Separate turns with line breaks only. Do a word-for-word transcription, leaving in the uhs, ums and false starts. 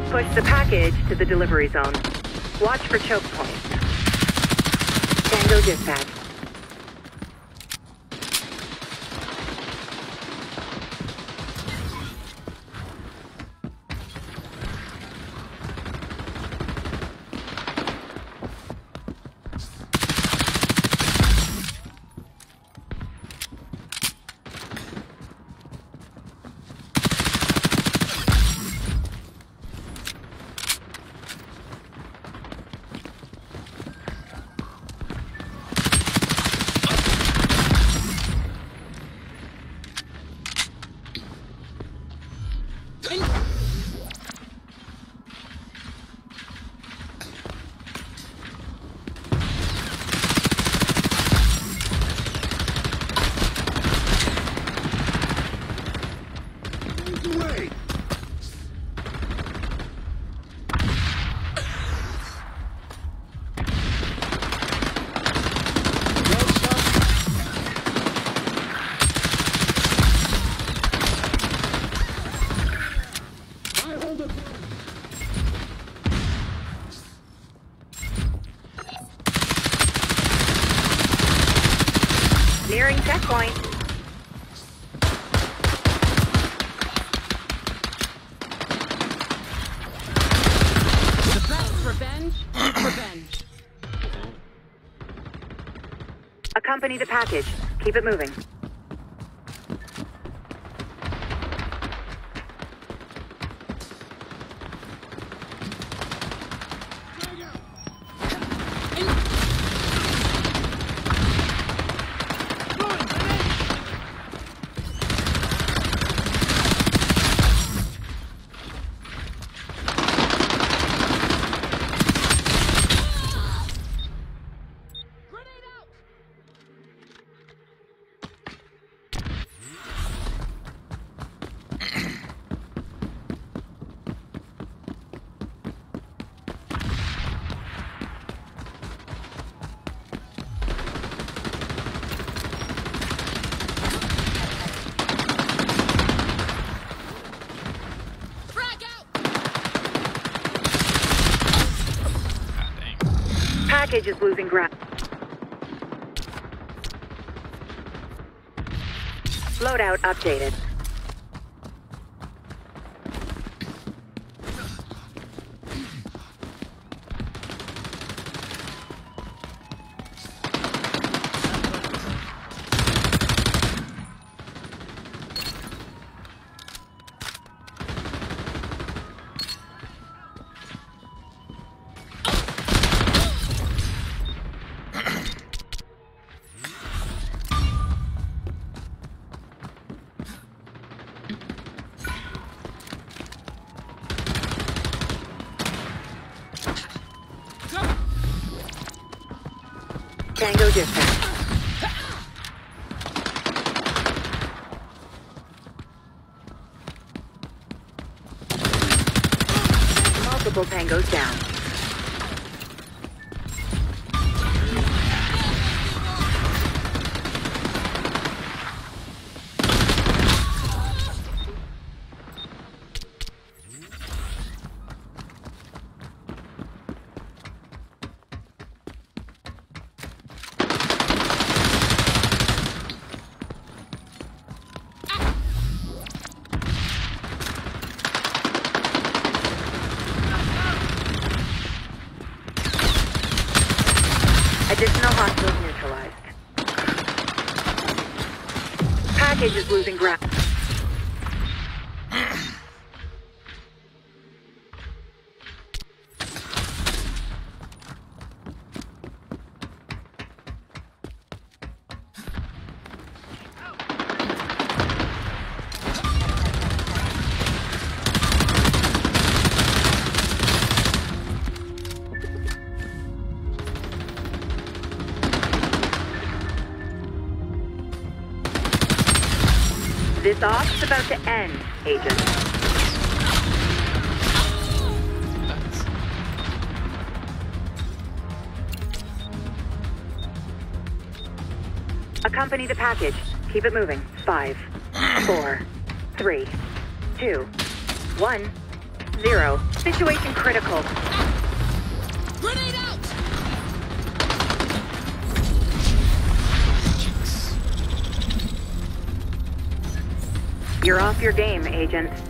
Push the package to the delivery zone. Watch for choke points. Tango dispatch. Nearing checkpoint.
The best revenge is revenge.
Accompany the package. Keep it moving. Package is losing ground. Loadout updated. Tango dispatch. Multiple tangos down. Additional hostiles neutralized. Package is losing ground. This off's about to end, Agent. Accompany the package. Keep it moving. Five, four, three, two, one, zero. Situation critical.
Grenade out!
You're off your game, Agent.